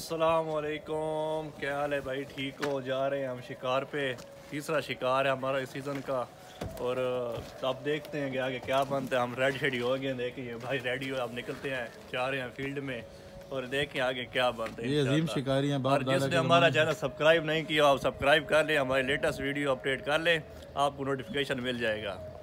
अस्सलाम वालेकुम, क्या हाल है भाई? ठीक हो? जा रहे हैं हम शिकार पे। तीसरा शिकार है हमारा इस सीज़न का। और अब देखते हैं कि आगे क्या बनता है। हम रेडी शेडी हो गए, देखिए भाई रेडी हो, अब निकलते हैं, जा रहे हैं फील्ड में और देखें आगे क्या बनता है ये अजीम शिकारी हैं, इंशाल्लाह। बाप और दादा जिसने के हमारा ज़माने से। चैनल सब्सक्राइब नहीं किया, आप सब्सक्राइब कर लें, हमारे लेटेस्ट वीडियो अपडेट कर लें, आपको नोटिफिकेशन मिल जाएगा।